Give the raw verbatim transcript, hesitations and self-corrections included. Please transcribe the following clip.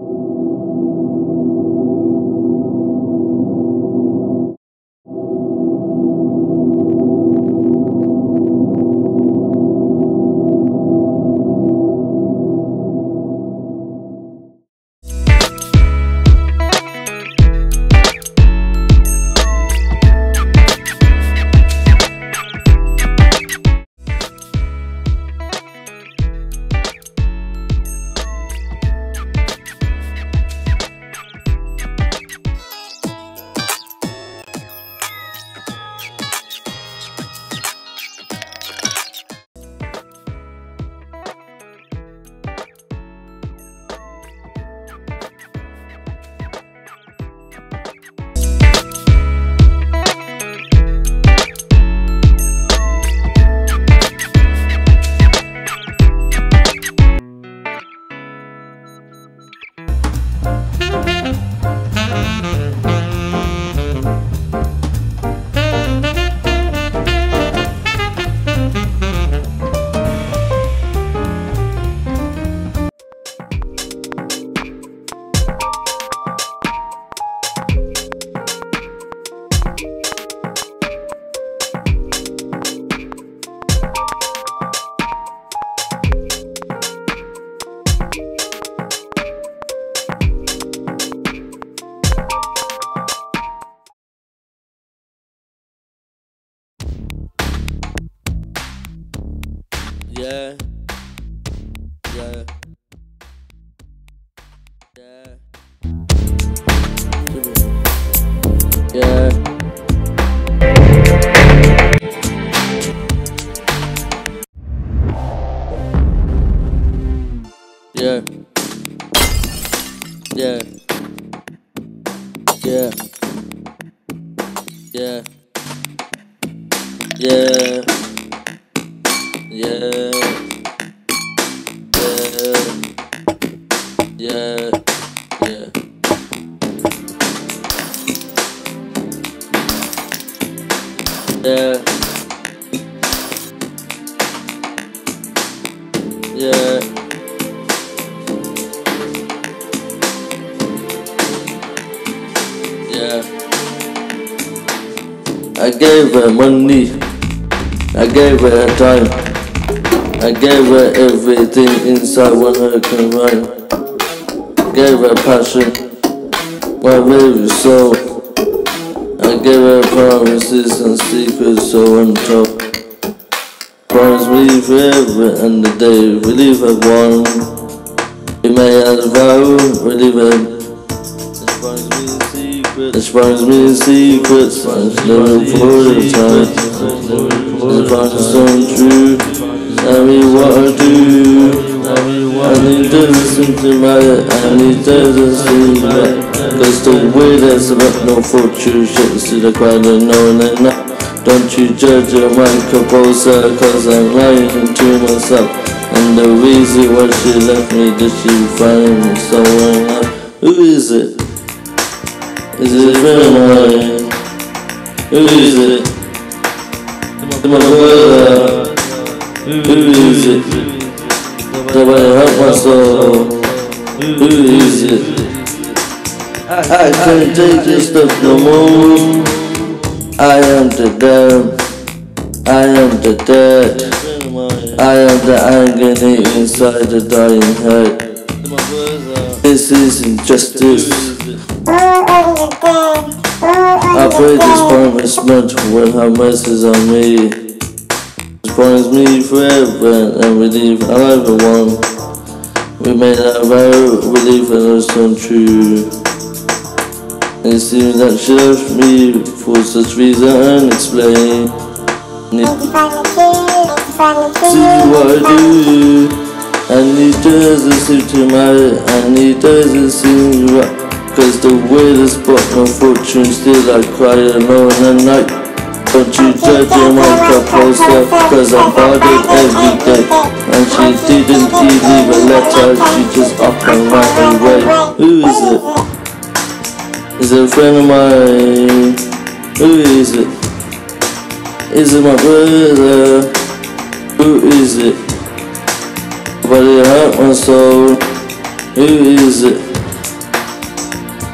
Yeah. Yeah. Yeah. Yeah. Yeah. Yeah. Yeah. Yeah. Yeah. Yeah. Yeah. Yeah. Yeah. Yeah. Yeah. Yeah. I gave her money. I gave her time. I gave her everything inside when I can rhyme. Gave her passion, my very soul. I gave her promises and secrets so untold. Promised me forever and the day we leave at one. We made a vow, we leave at. She promised me secrets, and she never for the time. She promised untrue, tell me what I do. I need to listen to my, I need to listen to my. Cause the way that's about no fortune, shit, you see the crowd and knowing it not. Don't you judge your mind, composure, cause I'm lying to myself. And the reason why she left me, did she find someone else? Who is it? Is it a friend of mine? Who is it? Is it my brother? Who is it? Nobody hurt my soul. Who is it? I can't take this stuff no more. I am the damn. I am the dead. I am the agony inside the dying head. This is injustice. I pray this promise much when her mercies on me. This promise me forever and we leave another one. We made a vow, we leave and it's untrue. And it seems that she left me for such reason unexplained. See what I do. And it doesn't seem to matter, and it doesn't seem right. Cause the way this brought no fortune, still I cry alone at night. Don't you judge your mind, composure, cause I bought it every day. And she didn't leave a letter, she just up and ran away. Who is it? Is it a friend of mine? Who is it? Is it my brother? Who is it? Nobody hurt my soul. Who is it?